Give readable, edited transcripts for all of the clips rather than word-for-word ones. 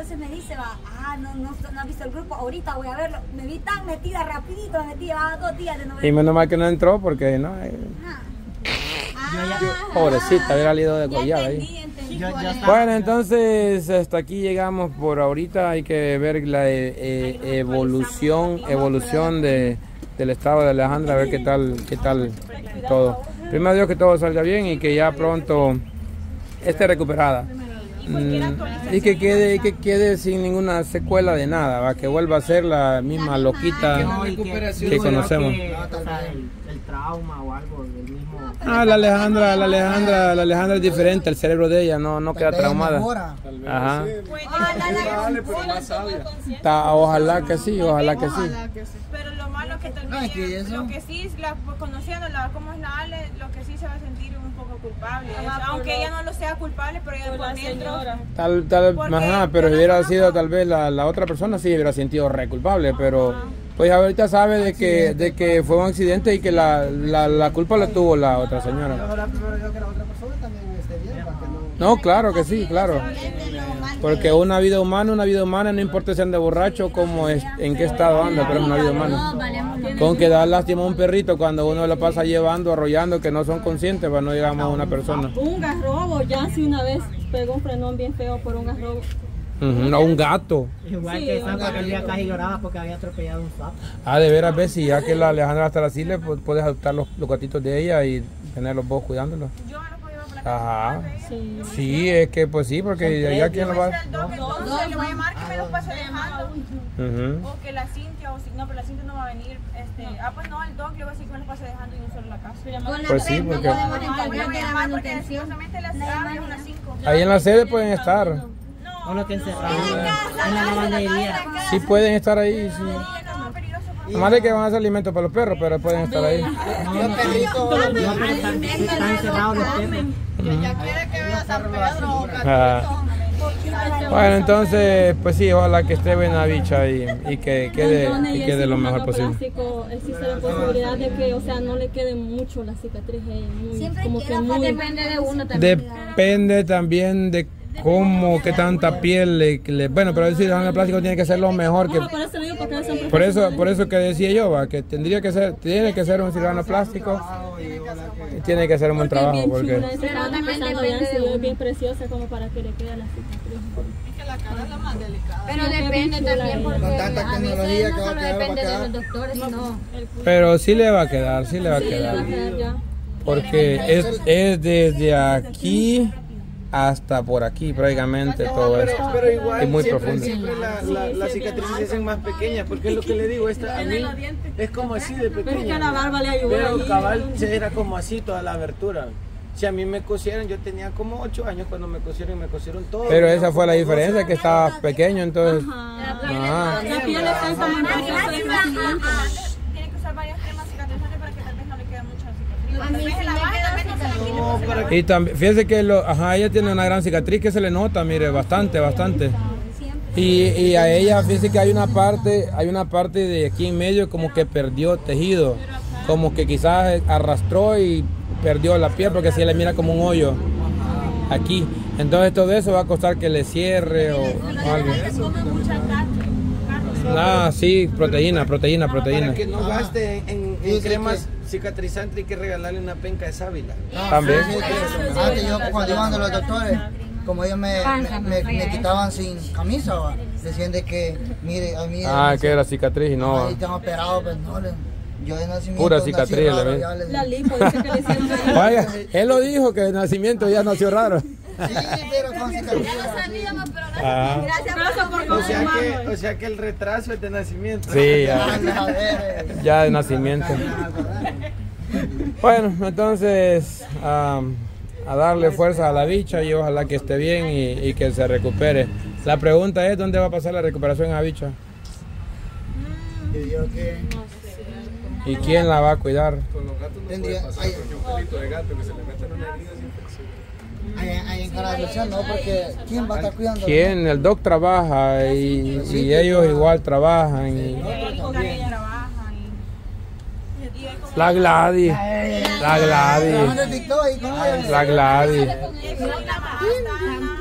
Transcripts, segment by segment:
entonces me dice, va, no has visto el grupo, ahorita voy a verlo. Me vi tan metida, rapidito, me metí, llevaba 2 días de no ver. Y menos mal que no entró porque no. Pobrecita, hubiera salido de collada ahí. Bueno, entonces hasta aquí llegamos por ahorita. Hay que ver la evolución del estado de Alejandra, a ver qué tal todo. Primero Dios que todo salga bien y que ya pronto esté recuperada. Y que quede sin ninguna secuela de nada, ¿va? Que vuelva a ser la misma loquita que conocemos. El trauma o algo del mismo. La Alejandra es diferente, el cerebro de ella no queda traumada. Ajá. Ojalá que sí. Pero lo malo que también, lo que sí, conociéndola como es la Ale, lo que sí se va a sentir un poco culpable. Aunque ella no lo sea culpable, pero ella por dentro. Pero si hubiera sido tal vez la otra persona, sí hubiera sentido re culpable, pero pues ahorita sabe de que fue un accidente y que la culpa la tuvo la otra señora. No, claro que sí, claro. Porque una vida humana, no importa si anda borracho, como en qué estado anda, pero es una vida humana. Con que da lástima a un perrito cuando uno lo pasa llevando, arrollando, que no son conscientes, para no digamos a una persona. Un garrobo, ya si una vez pegó un frenón bien feo por un garrobo. No, un gato. Igual que el sapo, aquel día casi lloraba porque había atropellado un sapo. De veras, ves, si ya que la Alejandra hasta así le puedes adoptar los gatitos de ella y tenerlos vos cuidándolos. Yo no puedo llevar para la Ajá. Sí, es que pues sí, porque allá quién lo va. Entonces le voy a llamar que me los pase dejando. O que la Cintia, no, pero la Cintia no va a venir. Pues no, el doc le voy a decir que me los pase dejando y no solo la casa. Pues sí, porque supuestamente las aves a las 5. ahí en la sede pueden estar. O lo que encerraron en la lavandería. Sí pueden estar ahí, sí. Además de que van a hacer alimentos para los perros, pero pueden estar ahí. Los perritos están encerrados los perros. Ya quiere que vea San Pedro o Catito. Bueno, entonces, pues sí, ojalá que esté buena bicha y que quede lo mejor posible. Existe la posibilidad de que, o sea, no le quede mucho la cicatriz. Depende de uno también. Depende también de qué tanta piel bueno, pero el cirujano plástico tiene que ser lo mejor que por eso que decía yo, va, que tiene que ser un cirujano plástico y tiene que hacer un buen trabajo porque es bien preciosa como para que le quede la cicatriz. La cara es la más delicada. Pero depende también porque con tanta tecnología no solo depende de los doctores, sino... Pero sí le va a quedar, porque es desde aquí hasta por aquí prácticamente todo esto. Pero igual, es muy profundo. Siempre las cicatrices se hacen más pequeñas, porque es lo que le digo, a mí es como así de pequeña. Pero cabal era como así toda la abertura. Si a mí me cosieron, yo tenía como 8 años cuando me cosieron todo. Pero esa fue la diferencia, que estaba pequeño, entonces... La piel está en como en proceso de crecimiento. Tiene que usar varias cremas cicatrizantes para que tal vez no le quede mucha cicatriz. Tal vez en la baja también no se le quede. Y también, fíjese que ella tiene una gran cicatriz que se le nota, mire, bastante. Y a ella, fíjese que hay una parte de aquí en medio como que perdió tejido, como que quizás arrastró y perdió la piel porque si le mira como un hoyo aquí. Entonces todo eso va a costar que le cierre o algo. Sí, proteína. Para que no gaste en cremas cicatrizantes hay que regalarle una penca de sábila. También. Yo cuando iban a los doctores, como ellos me quitaban sin camisa, decían de que, mire, a mí... que era cicatriz y no... Ahí están operados, pues no, yo de nacimiento... Pura cicatriz, la lipo dice que le hicieron... Vaya, él lo dijo que de nacimiento ya nació raro. Sí, pero con cicatriz. Ya lo sabíamos, pero gracias por confirmarlo. O sea que el retraso es de nacimiento. Sí, ya de nacimiento. Bueno, entonces a darle fuerza a la bicha y ojalá que esté bien y que se recupere. La pregunta es, ¿dónde va a pasar la recuperación a la bicha? ¿Y quién la va a cuidar? Con los gatos no puede pasar porque un pelito de gato que se le mete en una herida es infección. Ahí en Canadá no, porque ¿quién va a estar cuidando? ¿Quién? El doc trabaja y ellos igual trabajan. La Gladys.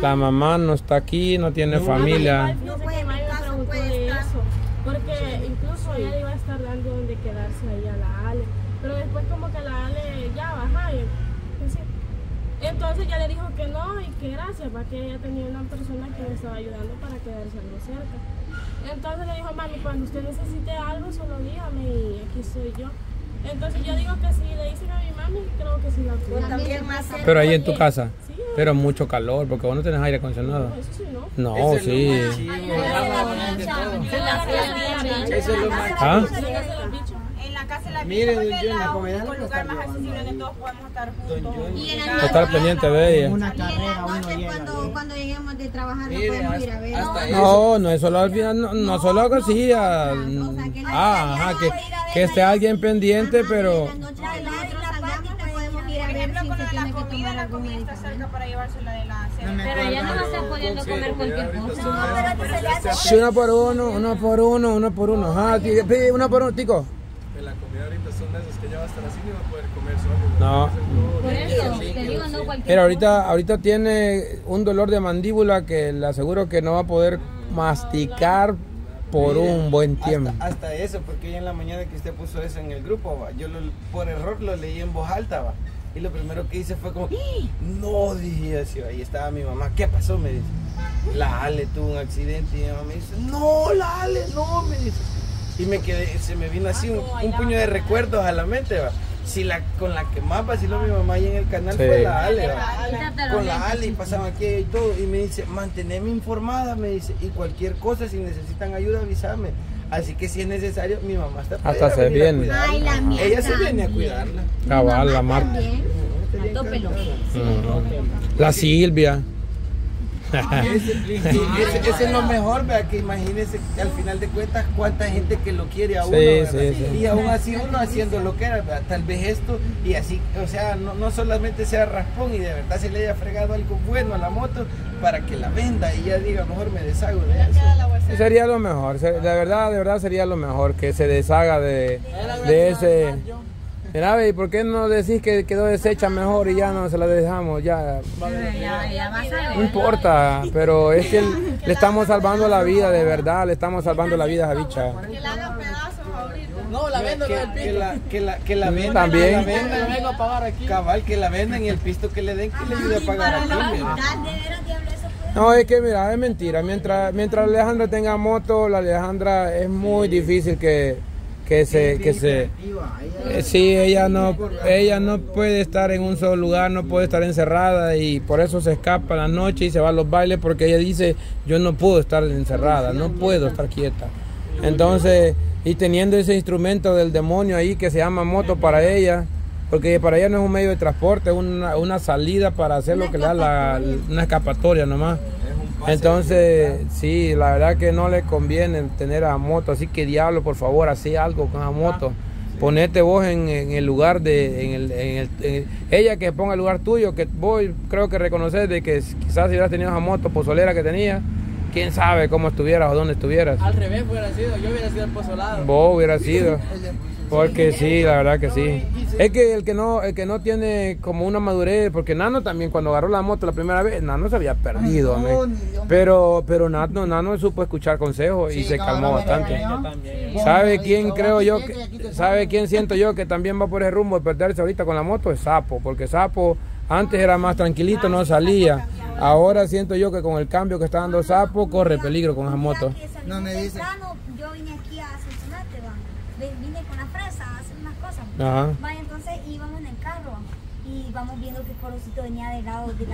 La mamá no está aquí, no tiene familia. No puede de eso, porque incluso ella iba a estar dando donde quedarse ahí a la Ale, pero después como que la Ale ya baja y así. Entonces ya le dijo que no y que gracias, para que ella tenía una persona que le estaba ayudando para quedarse algo cerca. Entonces le dijo, mami, cuando usted necesite algo, solo dígame y aquí soy yo. Entonces yo digo que si le dicen a mi mami, creo que sí la puedo. Pero ahí en tu casa, sí, pero mucho calor, porque vos no tenés aire acondicionado. No, eso sí, ¿no? No, sí. Eso es lo más. ¿Ah? En la casa de la Mire, bicha, yo en la es comida el lugar más accesible donde todos podemos estar juntos. Estar pendiente de ella. Una carrera uno llega. Cuando lleguemos de trabajar no podemos ir a ver. No es solo al final, no solo que sí, que esté alguien pendiente, pero... La comida está cerca para llevársela de la cena. Pero ella no va a estar pudiendo comer cualquier cosa. Sí, uno por uno. Ajá, pide uno por uno, tico. En la comida ahorita son de esos que ya va a estar así y va a poder comer solo. No. Por eso, te digo, no cualquier Mira, ahorita tiene un dolor de mandíbula que le aseguro que no va a poder masticar por un buen tiempo. Hasta eso, porque hoy en la mañana que usted puso eso en el grupo, ¿va? Yo por error lo leí en voz alta, ¿va? Y lo primero que hice fue como, no, dije así, ahí estaba mi mamá, ¿qué pasó? Me dice, la Ale tuvo un accidente y mi mamá me dice, no, la Ale, no, me dice. Y me quedé, se me vino así un puño de recuerdos a la mente, ¿va? Si con la que más vaciló mi mamá ahí en el canal fue la Ale, ¿va? Con la Ale y pasaban aquí y todo. Y me dice, manteneme informada, me dice, y cualquier cosa, si necesitan ayuda, avísame. Así que si es necesario, mi mamá está hasta se viene. Ay, la mía. Ella se viene a cuidarla. Cabal, la Marta. La Silvia. Ese es lo mejor, vea, que imagínese al final de cuentas cuánta gente que lo quiere a uno, sí. Y aún así uno haciendo lo que era, tal vez esto, y así, o sea, no solamente sea raspón y de verdad se le haya fregado algo bueno a la moto para que la venda y ya diga, mejor me deshago de eso. Sería lo mejor, de verdad sería lo mejor, que se deshaga de ese... Mira, ¿y por qué no decís que quedó deshecha mejor y ya no se la dejamos? Ya no importa, pero es que le estamos salvando la vida, de verdad, le estamos salvando la vida a esa bicha. Que la hagan pedazos ahorita. No, la vendo en el pisto. Que la vendan. También. Que la vendan, vengo a pagar aquí. Cabal, que la vendan y el pisto que le den, que le ayude a pagar aquí. No, es que mira, es mentira. Mientras la Alejandra tenga moto, la Alejandra es muy difícil que se sí, ella no puede estar en un solo lugar, no puede estar encerrada y por eso se escapa la noche y se va a los bailes, porque ella dice, yo no puedo estar encerrada, no puedo estar quieta. Entonces, y teniendo ese instrumento del demonio ahí que se llama moto para ella, porque para ella no es un medio de transporte, es una salida para hacer lo que le da una escapatoria nomás. Entonces, sí, la verdad que no le conviene tener a moto, así que diablo, por favor, hacé algo con la moto. Ponete vos en el lugar ella que ponga el lugar tuyo, que vos creo que reconoces de que quizás si hubieras tenido esa moto pozolera que tenía, quién sabe cómo estuvieras o dónde estuvieras. Al revés hubiera sido, yo hubiera sido el pozolado. Vos hubieras sido. Porque sí, la verdad que sí. Es que el que no tiene como una madurez, porque Nano también cuando agarró la moto la primera vez, Nano se había perdido, pero Nano supo escuchar consejos y se calmó bastante. ¿Sabe quién creo yo? ¿Sabe quién siento yo que también va por ese rumbo de perderse ahorita con la moto? Es Sapo, porque Sapo antes era más tranquilito, no salía. Ahora siento yo que con el cambio que está dando Sapo corre peligro con esa moto. No me dice. Yo vine aquí a Cincinnati, vine con la fresa a hacer unas cosas. Ajá. Vaya, entonces íbamos en el carro y vamos viendo que el Corocito venía del lado de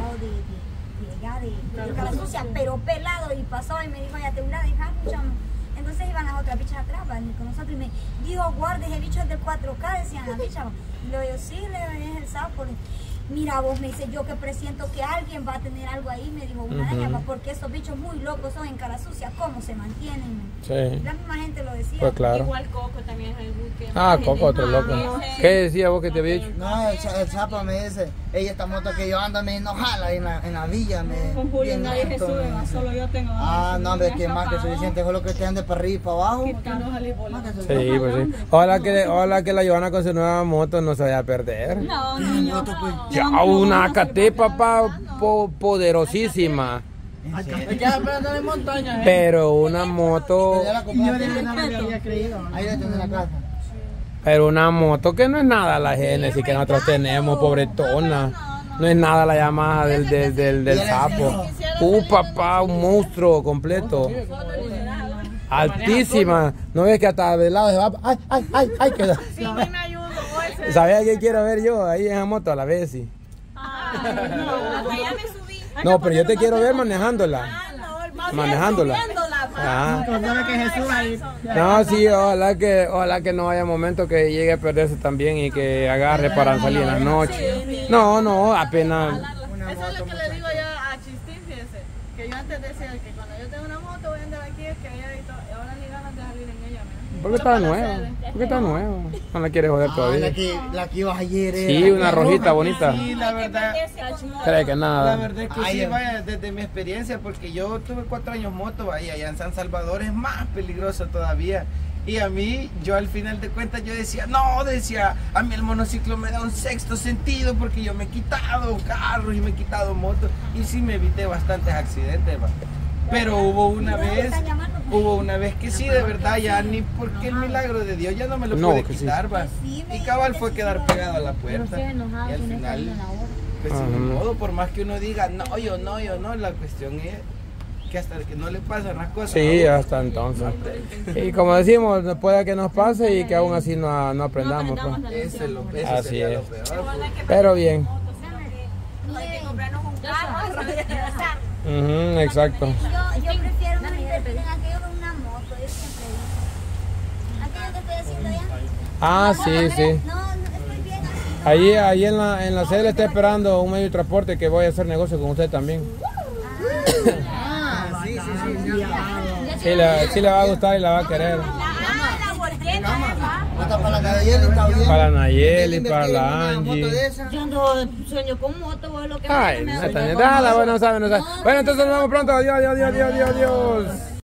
cara sucia, pero pelado, y pasó y me dijo, ya te voy a dejar, escuchamos. Entonces iban las otras bichas atrás con nosotros y me dijo, guarda, ese bicho es de 4K, decían las bichas. Y le digo, sí, es el sapo. Mira vos, me dice, yo que presiento que alguien va a tener algo ahí, me dijo una de ellas, porque esos bichos muy locos son en cara sucia, ¿cómo se mantienen? Sí. La misma gente lo decía. Pues claro. Igual Coco también es algo que... Coco, otro loco. ¿Qué decía vos que te había dicho? No, el Sapo me dice, ella esta moto que yo ando, me jala en la villa. Con Julio nadie se sube, solo yo tengo... No, hombre, que más que suficiente, solo que te ande para arriba y para abajo. Sí, pues sí. Ojalá que la Johanna con su nueva moto no se vaya a perder. No. Ya una KT, papá, poderosísima. Pero una moto. Pero una moto que no es nada la Genesis que nosotros tenemos, pobretona. No es nada la Yamaha del sapo. Papá, un monstruo completo. Altísima. ¿No ves que hasta de lado se va? ¡Ay! Que... Sí, me ayudo. ¿Sabía qué quiero ver yo ahí en la moto a la vez? Sí. No, pero yo te quiero ver manejándola. Manejándola. No, sí, ojalá que no haya momento que llegue a perderse también y que agarre para salir en la noche. No, apenas. Eso es lo que le digo yo a Chistín, fíjese, que yo antes decía que cuando yo tengo una moto voy a andar aquí, es que ella y todo, y ahora ni ganas de salir en ella. ¿Por qué está nueva? ¿Por qué está nueva? No la quieres joder todavía. La que ibas ayer. Sí, una rojita bonita. Sí, la verdad. Cree que nada. La verdad es que sí, vaya, desde mi experiencia, porque yo tuve 4 años moto, vaya, allá en San Salvador es más peligroso todavía. Y a mí, yo al final de cuentas, yo decía, a mí el monociclo me da un sexto sentido porque yo me he quitado carros y me he quitado motos y sí me evité bastantes accidentes, va. Pero hubo una vez que sí, de verdad, ya ni porque el milagro de Dios ya no me lo pude quitar, va. Y cabal fue quedar pegado a la puerta. Y al final, pues sin modo, por más que uno diga, yo no, la cuestión es que hasta que no le pasan las cosas. Sí, hasta entonces. Y como decimos, puede que nos pase y que aún así no aprendamos. Pues. Así es. Pero bien. Hay que comprarnos un carro. Exacto. Yo prefiero una inversión en aquello que una moto, yo siempre digo. Aquello que estoy haciendo ya. Sí. No, estoy bien así. Ahí en la sede está esperando un medio de transporte que voy a hacer negocio con usted también. Sí le va a gustar y la va a querer. Para la Nayeli, para la Angie. Yo sueño con moto, lo que no sabe. Bueno, entonces nos vemos pronto. Adiós.